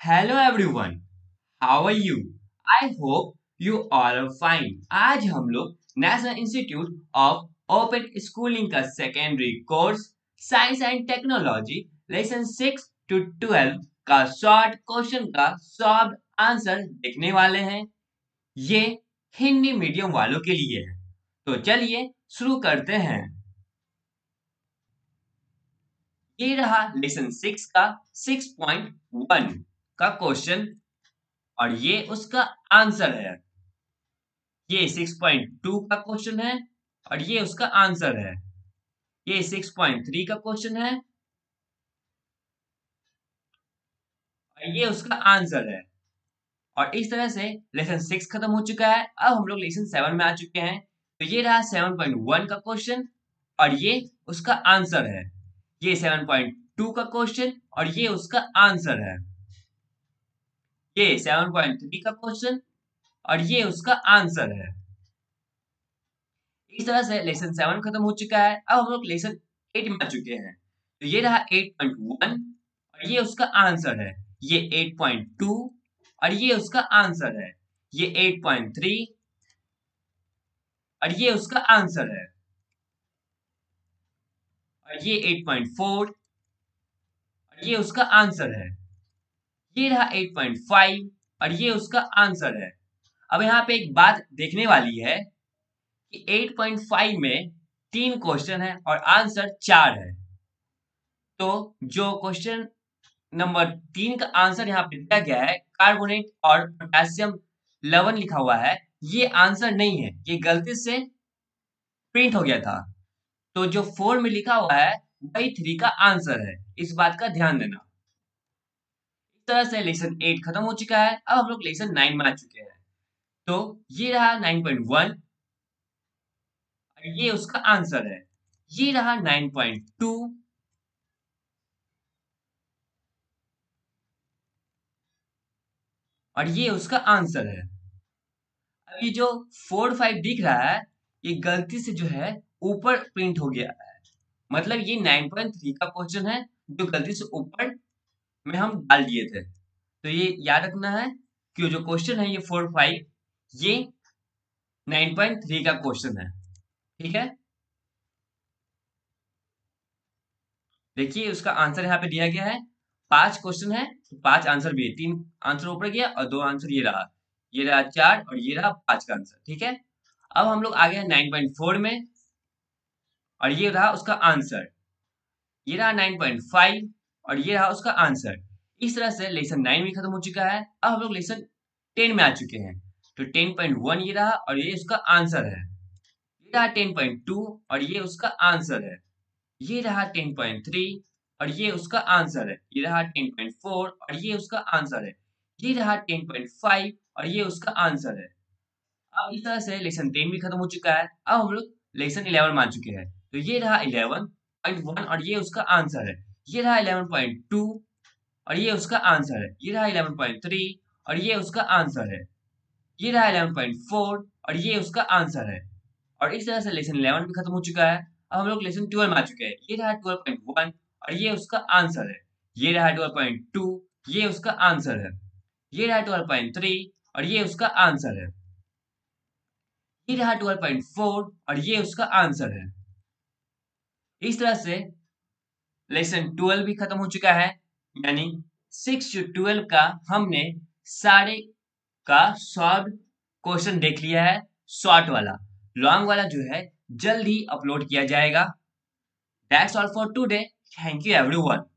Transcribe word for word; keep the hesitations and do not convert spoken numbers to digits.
Hello everyone, how are you? I hope you all are fine. आज हम लोग national institute of open schooling का secondary course science and technology lesson six to twelve का short question का solve answer देखने वाले हैं। ये हिंदी मीडियम वालों के लिए है, तो चलिए शुरू करते हैं। ये रहा लेसन सिक्स का सिक्स पॉइंट वन का क्वेश्चन और ये उसका आंसर है। ये सिक्स पॉइंट टू का क्वेश्चन है और ये उसका आंसर है। ये सिक्स पॉइंट थ्री का क्वेश्चन है और ये उसका आंसर है। और इस तरह से लेसन सिक्स खत्म हो चुका है। अब हम लोग लेसन सेवन में आ चुके हैं। तो ये रहा सेवन पॉइंट वन का क्वेश्चन और ये उसका आंसर है। ये सेवन पॉइंट टू का क्वेश्चन और ये उसका आंसर है। ये सेवन पॉइंट थ्री का क्वेश्चन और ये उसका आंसर है। इस तरह से लेसन सेवन खत्म हो चुका है। अब हम लोग लेसन एट में आ चुके हैं। तो ये रहा एट पॉइंट वन और ये उसका आंसर है। ये एट पॉइंट टू और ये उसका आंसर है। ये एट पॉइंट थ्री और ये उसका आंसर है। और ये एट पॉइंट फोर और ये उसका आंसर है। ये रहा एट पॉइंट फाइव और ये उसका आंसर है। अब यहाँ पे एक बात देखने वाली है कि एट पॉइंट फाइव में तीन क्वेश्चन है और आंसर चार है। तो जो क्वेश्चन नंबर तीन का आंसर यहाँ पे दिया गया है कार्बोनेट और पोटेशियम लवण लिखा हुआ है, ये आंसर नहीं है, ये गलती से प्रिंट हो गया था। तो जो फोर में लिखा हुआ है वही थ्री का आंसर है, इस बात का ध्यान देना। इस तरह से लेसन एट खत्म हो चुका है। अब हम लोग लेसन नाइन में आ चुके हैं। तो ये रहा नाइन पॉइंट वन और ये उसका आंसर है। ये रहा नाइन पॉइंट टू और ये उसका आंसर है। अब ये जो फोर फाइव दिख रहा है ये गलती से जो है ऊपर प्रिंट हो गया है, मतलब ये नाइन पॉइंट थ्री का क्वेश्चन है जो गलती से ऊपर में हम डाल दिए थे। तो ये याद रखना है कि जो क्वेश्चन है ये फोर फाइव ये नाइन पॉइंट थ्री का क्वेश्चन है। ठीक है, देखिए उसका आंसर यहाँ पे दिया गया है। पांच क्वेश्चन है तो पांच आंसर भी है, तीन आंसर ऊपर गया और दो आंसर ये रहा, ये रहा चार और ये रहा पांच का आंसर। ठीक है, अब हम लोग आ गए नाइन पॉइंट फोर में और ये रहा उसका आंसर। ये रहा नाइन पॉइंट फाइव और ये रहा उसका आंसर। इस तरह से लेसन नाइन भी खत्म हो चुका है। अब हम लोग लेसन टेन में आ चुके हैं। तो टेन पॉइंट वन ये रहा और ये उसका आंसर है। ये रहा टेन पॉइंट टू और ये उसका आंसर है। ये रहा टेन पॉइंट थ्री और ये उसका आंसर है। ये रहा टेन पॉइंट फोर और ये उसका आंसर है। ये रहा टेन पॉइंट फाइव और ये उसका आंसर है। अब इस तरह से लेसन टेन भी खत्म हो चुका है। अब हम लोग लेसन इलेवन में आ चुके हैं। तो ये रहा इलेवन पॉइंट वन और ये उसका आंसर है। ये रहा इलेवन पॉइंट टू और ये उसका आंसर है। ये रहा इलेवन पॉइंट थ्री और ये उसका आंसर है। ये रहा इलेवन पॉइंट फोर और ये उसका आंसर है। और इस तरह से लेसन इलेवन भी खत्म हो चुका है। अब हम लोग लेसन ट्वेल्व में आ चुके हैं। ये रहा ट्वेल्व पॉइंट वन और ये उसका आंसर है। ये रहा ट्वेल्व पॉइंट टू, ये उसका आंसर है। ये रहा ट्वेल्व पॉइंट थ्री और ये उसका आंसर है। ये रहा ट्वेल्व पॉइंट फोर और ये उसका आंसर है। इस तरह से लेसन ट्वेल्व भी खत्म हो चुका है, यानी सिक्स टू ट्वेल्व का हमने सारे का सॉल्व क्वेश्चन देख लिया है। शॉर्ट वाला, लॉन्ग वाला जो है जल्द ही अपलोड किया जाएगा। That's all for today. Thank you everyone.